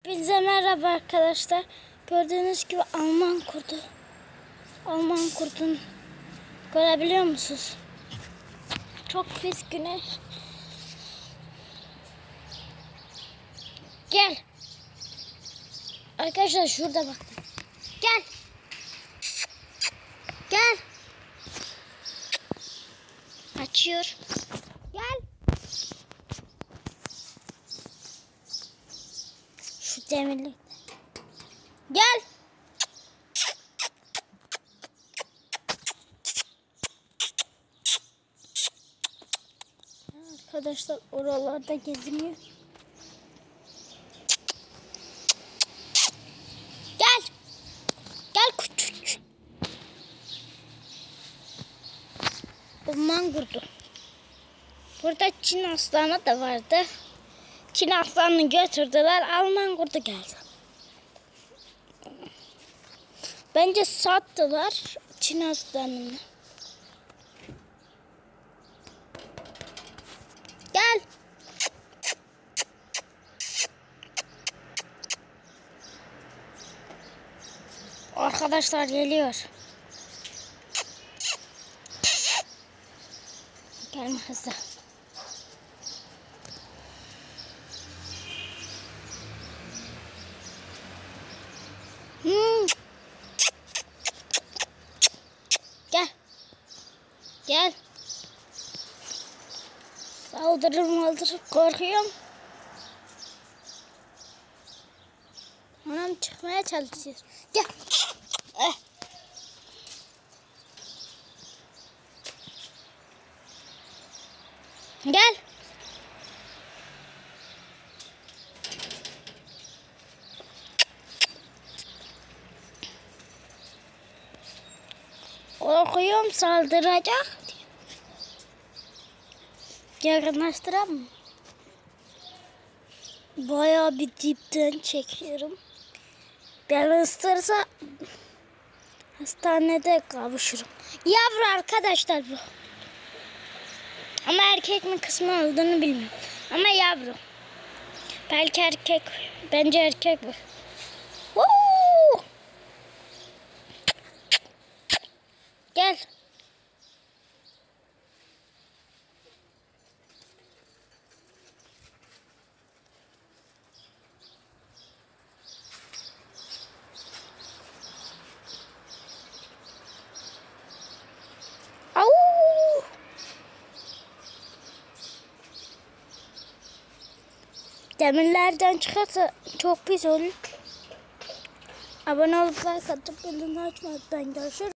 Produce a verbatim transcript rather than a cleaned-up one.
Hepinize merhaba arkadaşlar. Gördüğünüz gibi Alman kurdu. Alman kurdunu görebiliyor musunuz? Çok pis güneş. Gel. Arkadaşlar şurada bak. Gel. Gel. Açıyor. Gel. Şu demirlik. Gel. Arkadaşlar oralarda geziniyor. Gel. Gel küçük. Alman kurdu. Burada Çin aslanı da vardı. Çin aslanını götürdüler. Alman kurdu geldi. Bence sattılar Çin aslanını. Gel. Arkadaşlar geliyor. Gelme hızlı. Hmm. Gel. Gel. Saldırır maldırır korkuyorum. Anam çıkmaya çalışıyor. Gel. Eh. Gel. Korkuyorum saldıracak. Yakınlaştıram mı? Bayağı bir dipten çekiyorum. Ben ısırsa hastanede kavuşurum. Yavru arkadaşlar bu. Ama erkek mi kısmı olduğunu bilmiyorum. Ama yavru. Belki erkek. Bence erkek bu. Woo! Gel. Au! Demirlerden çıkarsa çok pis olur. Abone olup like atıp bildirimleri açmayı unutmayın. Görüşürüz.